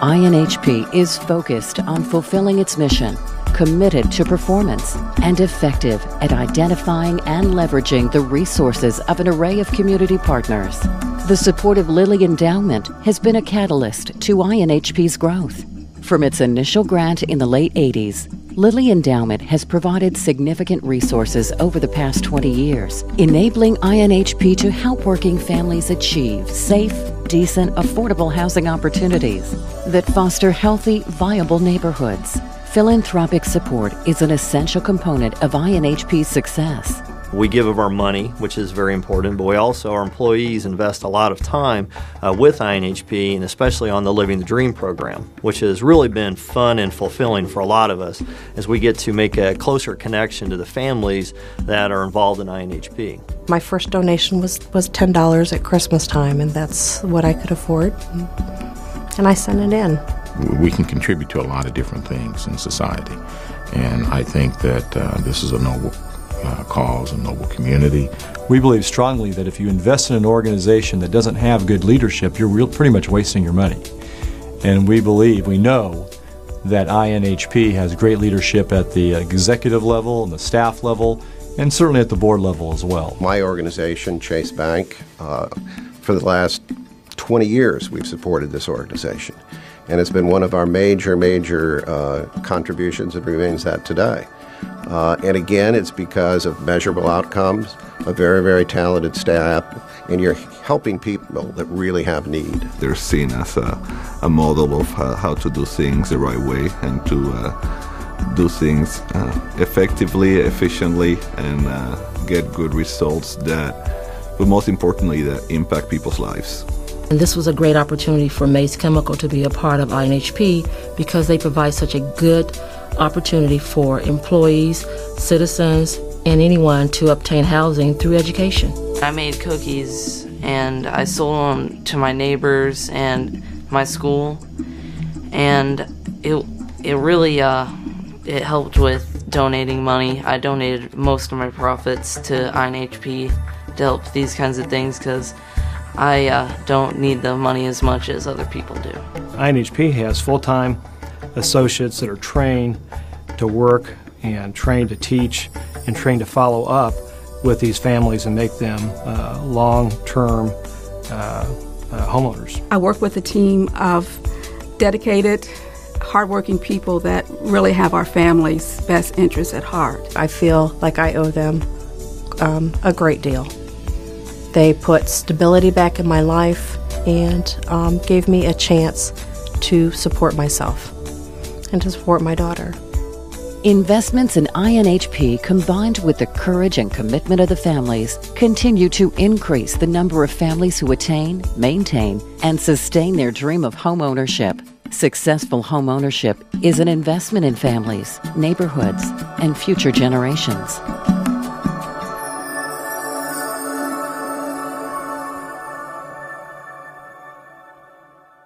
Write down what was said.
INHP is focused on fulfilling its mission, committed to performance, and effective at identifying and leveraging the resources of an array of community partners. The support of Lilly Endowment has been a catalyst to INHP's growth. From its initial grant in the late 80s, Lilly Endowment has provided significant resources over the past 20 years, enabling INHP to help working families achieve safe, decent, affordable housing opportunities that foster healthy, viable neighborhoods. Philanthropic support is an essential component of INHP's success. We give of our money, which is very important, but our employees invest a lot of time with INHP, and especially on the Living the Dream program, which has really been fun and fulfilling for a lot of us as we get to make a closer connection to the families that are involved in INHP. My first donation was $10 at Christmas time, and that's what I could afford, and I sent it in. We can contribute to a lot of different things in society, and I think that this is a noble cause, a noble community. We believe strongly that if you invest in an organization that doesn't have good leadership, you're pretty much wasting your money. And we know that INHP has great leadership at the executive level and the staff level, and certainly at the board level as well. My organization, Chase Bank, for the last 20 years we've supported this organization. And it's been one of our major contributions and remains that today. And again, it's because of measurable outcomes, a very, very talented staff, and you're helping people that really have need. They're seen as a model of how to do things the right way and to do things effectively, efficiently, and get good results but most importantly, that impact people's lives. And this was a great opportunity for Mace Chemical to be a part of INHP because they provide such a good opportunity for employees, citizens, and anyone to obtain housing through education. I made cookies and I sold them to my neighbors and my school, and it really it helped with donating money. I donated most of my profits to INHP to help these kinds of things because I don't need the money as much as other people do. INHP has full-time associates that are trained to work and trained to teach and trained to follow up with these families and make them long-term homeowners. I work with a team of dedicated, hardworking people that really have our family's best interests at heart. I feel like I owe them a great deal. They put stability back in my life and gave me a chance to support myself and to support my daughter. Investments in INHP combined with the courage and commitment of the families continue to increase the number of families who attain, maintain, and sustain their dream of home ownership. Successful home ownership is an investment in families, neighborhoods, and future generations.